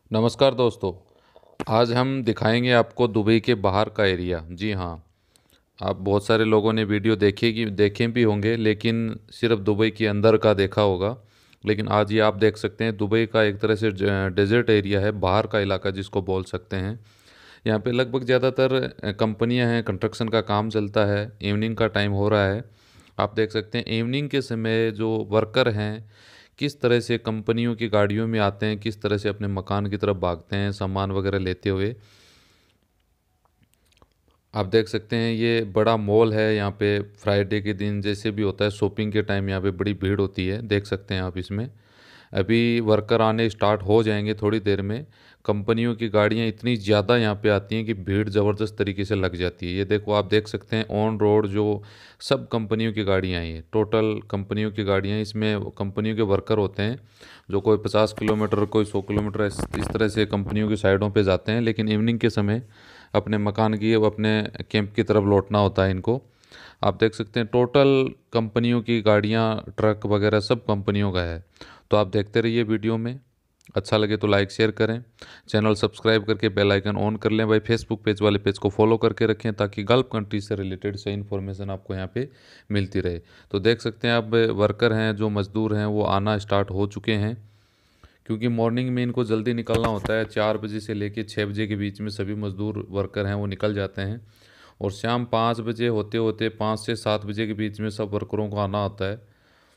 नमस्कार दोस्तों। आज हम दिखाएंगे आपको दुबई के बाहर का एरिया। जी हाँ, आप बहुत सारे लोगों ने वीडियो देखे भी होंगे, लेकिन सिर्फ दुबई के अंदर का देखा होगा। लेकिन आज ये आप देख सकते हैं, दुबई का एक तरह से डेजर्ट एरिया है, बाहर का इलाका जिसको बोल सकते हैं। यहाँ पे लगभग ज़्यादातर कंपनियां हैं, कंस्ट्रक्शन का काम चलता है। इवनिंग का टाइम हो रहा है। आप देख सकते हैं इवनिंग के समय जो वर्कर हैं किस तरह से कंपनियों की गाड़ियों में आते हैं, किस तरह से अपने मकान की तरफ भागते हैं सामान वगैरह लेते हुए। आप देख सकते हैं ये बड़ा मॉल है। यहाँ पे फ्राइडे के दिन जैसे भी होता है शॉपिंग के टाइम यहाँ पे बड़ी भीड़ होती है, देख सकते हैं आप इसमें। अभी वर्कर आने स्टार्ट हो जाएंगे थोड़ी देर में। कंपनियों की गाड़ियाँ इतनी ज़्यादा यहाँ पे आती हैं कि भीड़ ज़बरदस्त तरीके से लग जाती है। ये देखो, आप देख सकते हैं ऑन रोड जो सब कंपनियों की गाड़ियाँ हैं, ये टोटल कंपनियों की गाड़ियाँ। इसमें कंपनियों के वर्कर होते हैं जो कोई 50 किलोमीटर, कोई 100 किलोमीटर इस तरह से कंपनियों की साइडों पे जाते हैं। लेकिन इवनिंग के समय अपने मकान की, अपने कैंप की तरफ लौटना होता है इनको। आप देख सकते हैं टोटल कंपनियों की गाड़ियाँ, ट्रक वगैरह सब कंपनियों का है। तो आप देखते रहिए वीडियो में। अच्छा लगे तो लाइक शेयर करें, चैनल सब्सक्राइब करके बेल आइकन ऑन कर लें भाई। फेसबुक पेज वाले पेज को फॉलो करके रखें ताकि गल्फ कंट्री से रिलेटेड से इन्फॉर्मेशन आपको यहाँ पे मिलती रहे। तो देख सकते हैं अब वर्कर हैं, जो मज़दूर हैं वो आना स्टार्ट हो चुके हैं, क्योंकि मॉर्निंग में इनको जल्दी निकलना होता है। 4 बजे से लेकर 6 बजे के बीच में सभी मज़दूर वर्कर हैं वो निकल जाते हैं। और शाम 5 बजे होते होते 5 से 7 बजे के बीच में सब वर्करों को आना होता है।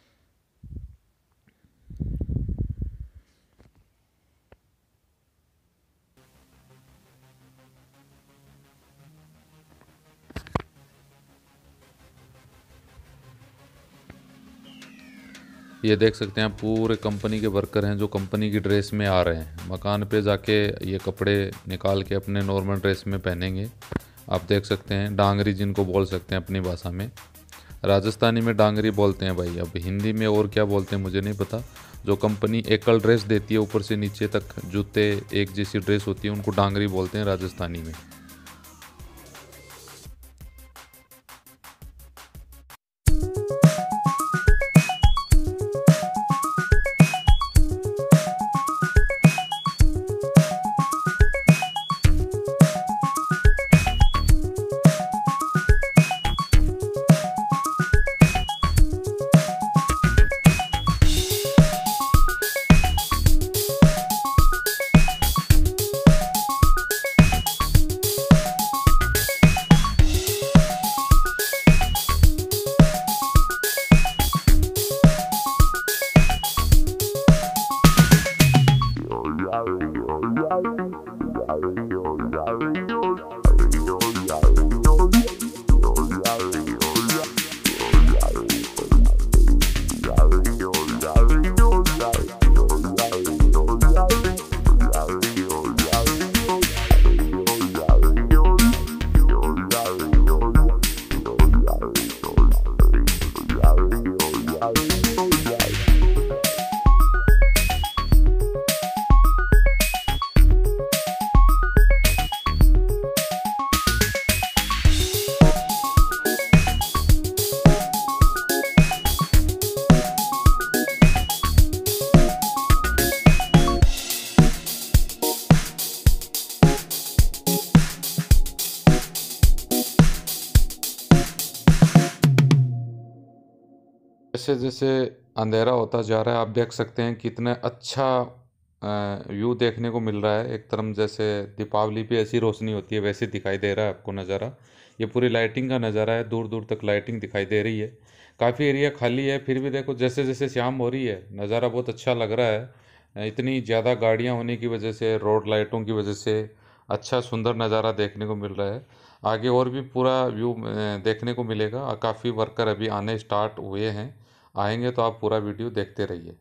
ये देख सकते हैं पूरे कंपनी के वर्कर हैं जो कंपनी की ड्रेस में आ रहे हैं। मकान पे जाके ये कपड़े निकाल के अपने नॉर्मल ड्रेस में पहनेंगे। आप देख सकते हैं डांगरी जिनको बोल सकते हैं अपनी भाषा में। राजस्थानी में डांगरी बोलते हैं भाई। अब हिंदी में और क्या बोलते हैं मुझे नहीं पता। जो कंपनी एकल ड्रेस देती है ऊपर से नीचे तक जूते एक जैसी ड्रेस होती है, उनको डांगरी बोलते हैं राजस्थानी में। जैसे जैसे अंधेरा होता जा रहा है, आप देख सकते हैं कितना अच्छा व्यू देखने को मिल रहा है। एक तरफ जैसे दीपावली पे ऐसी रोशनी होती है वैसे दिखाई दे रहा है आपको नज़ारा। ये पूरी लाइटिंग का नज़ारा है, दूर दूर तक लाइटिंग दिखाई दे रही है। काफ़ी एरिया खाली है, फिर भी देखो जैसे जैसे शाम हो रही है नज़ारा बहुत अच्छा लग रहा है। इतनी ज़्यादा गाड़ियाँ होने की वजह से, रोड लाइटों की वजह से अच्छा सुंदर नज़ारा देखने को मिल रहा है। आगे और भी पूरा व्यू देखने को मिलेगा। काफ़ी वर्कर अभी आने स्टार्ट हुए हैं, आएंगे तो आप पूरा वीडियो देखते रहिए।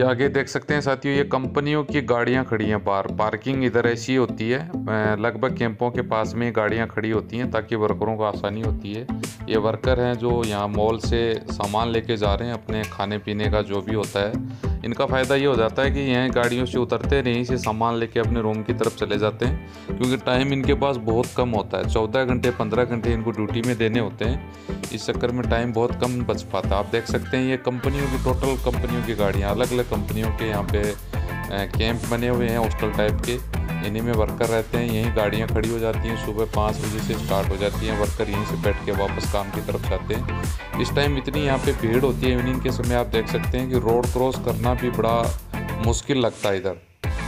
आगे देख सकते हैं साथियों, ये कंपनियों की गाड़ियां खड़ी हैं बाहर। पार्किंग इधर ऐसी होती है, लगभग कैंपों के पास में गाड़ियां खड़ी होती हैं ताकि वर्करों को आसानी होती है। ये वर्कर हैं जो यहाँ मॉल से सामान लेके जा रहे हैं, अपने खाने पीने का जो भी होता है। इनका फ़ायदा ये हो जाता है कि यहाँ गाड़ियों से उतरते नहीं, से सामान लेके अपने रूम की तरफ चले जाते हैं, क्योंकि टाइम इनके पास बहुत कम होता है। 14 घंटे 15 घंटे इनको ड्यूटी में देने होते हैं, इस चक्कर में टाइम बहुत कम बच पाता है। आप देख सकते हैं ये कंपनियों की, टोटल कंपनियों की गाड़ियाँ, अलग अलग कंपनियों के यहाँ पे कैंप बने हुए हैं हॉस्टल टाइप के, इन्हीं में वर्कर रहते हैं। यहीं गाड़ियाँ खड़ी हो जाती हैं, सुबह 5 बजे से स्टार्ट हो जाती हैं, वर्कर यहीं से बैठ के वापस काम की तरफ जाते हैं। इस टाइम इतनी यहाँ पे भीड़ होती है इवनिंग के समय, आप देख सकते हैं कि रोड क्रॉस करना भी बड़ा मुश्किल लगता है इधर।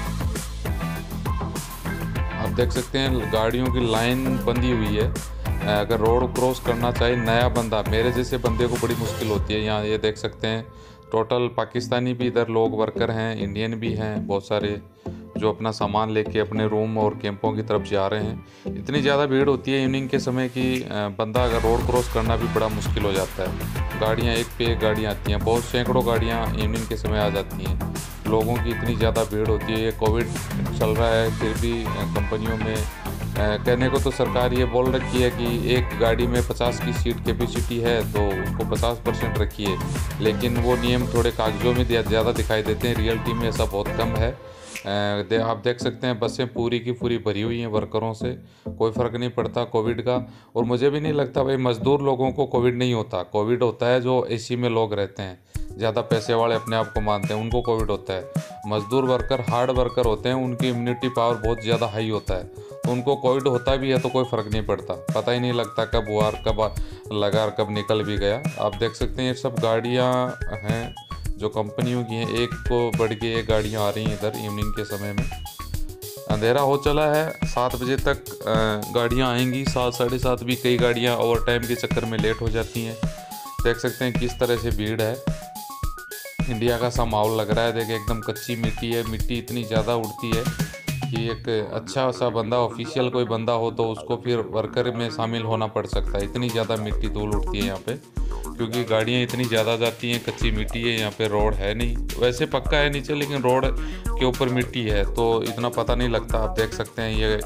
आप देख सकते हैं गाड़ियों की लाइन बंधी हुई है। अगर रोड क्रॉस करना चाहे नया बंदा, मेरे जैसे बंदे को बड़ी मुश्किल होती है। यहाँ ये देख सकते हैं टोटल पाकिस्तानी भी इधर लोग वर्कर हैं, इंडियन भी हैं बहुत सारे, जो अपना सामान लेके अपने रूम और कैंपों की तरफ जा रहे हैं। इतनी ज़्यादा भीड़ होती है इवनिंग के समय कि बंदा अगर रोड क्रॉस करना भी बड़ा मुश्किल हो जाता है। गाड़ियाँ एक पे एक गाड़ियाँ आती हैं, बहुत सैकड़ों गाड़ियाँ इवनिंग के समय आ जाती हैं। लोगों की इतनी ज़्यादा भीड़ होती है। ये कोविड चल रहा है, फिर भी कंपनियों में कहने को तो सरकार ये बोल रखी है कि एक गाड़ी में 50 की सीट कैपेसिटी है तो उसको 50% रखिए, लेकिन वो नियम थोड़े कागजों में ज़्यादा दिखाई देते हैं, रियलिटी में ऐसा बहुत कम है। आप देख सकते हैं बसें पूरी की पूरी भरी हुई हैं वर्करों से, कोई फ़र्क नहीं पड़ता कोविड का। और मुझे भी नहीं लगता भाई मज़दूर लोगों को कोविड नहीं होता। कोविड होता है जो एसी में लोग रहते हैं, ज़्यादा पैसे वाले अपने आप को मानते हैं, उनको कोविड होता है। मज़दूर वर्कर हार्ड वर्कर होते हैं, उनकी इम्यूनिटी पावर बहुत ज़्यादा हाई होता है, तो उनको कोविड होता भी है तो कोई फ़र्क नहीं पड़ता, पता ही नहीं लगता कब हुआ और कब लगा और कब निकल भी गया। आप देख सकते हैं ये सब गाड़ियाँ हैं जो कंपनियों की हैं, एक को बढ़ के एक गाड़ियाँ आ रही हैं इधर इवनिंग के समय में। अंधेरा हो चला है, 7 बजे तक गाड़ियाँ आएंगी, 7 साढ़े 7 भी कई गाड़ियाँ ओवर टाइम के चक्कर में लेट हो जाती हैं। देख सकते हैं किस तरह से भीड़ है, इंडिया का सा माहौल लग रहा है। देखिए एकदम कच्ची मिट्टी है, मिट्टी इतनी ज़्यादा उड़ती है कि एक अच्छा सा बंदा, ऑफिशियल कोई बंदा हो तो उसको फिर वर्कर में शामिल होना पड़ सकता है। इतनी ज़्यादा मिट्टी धूल उड़ती है यहाँ पे, क्योंकि गाड़ियाँ इतनी ज़्यादा जाती हैं, कच्ची मिट्टी है यहाँ पे, रोड है नहीं, वैसे पक्का है नीचे लेकिन रोड के ऊपर मिट्टी है तो इतना पता नहीं लगता। आप देख सकते हैं ये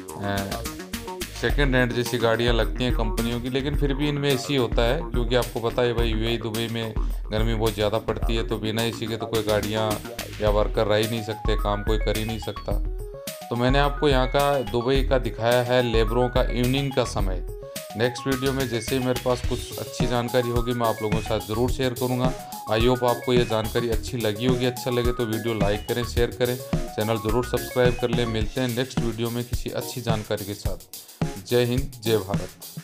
सेकेंड हैंड जैसी गाड़ियाँ लगती हैं कंपनियों की, लेकिन फिर भी इनमें एसी होता है, क्योंकि आपको पता है भाई यूएई दुबई में गर्मी बहुत ज़्यादा पड़ती है, तो बिना एसी के तो कोई गाड़ियाँ या वर्कर रह ही नहीं सकते, काम कोई कर ही नहीं सकता। तो मैंने आपको यहाँ का दुबई का दिखाया है लेबरों का इवनिंग का समय। नेक्स्ट वीडियो में जैसे ही मेरे पास कुछ अच्छी जानकारी होगी मैं आप लोगों के साथ ज़रूर शेयर करूँगा। आई होप आपको ये जानकारी अच्छी लगी होगी। अच्छा लगे तो वीडियो लाइक करें, शेयर करें, चैनल ज़रूर सब्सक्राइब कर लें। मिलते हैं नेक्स्ट वीडियो में किसी अच्छी जानकारी के साथ। जय हिंद, जय भारत।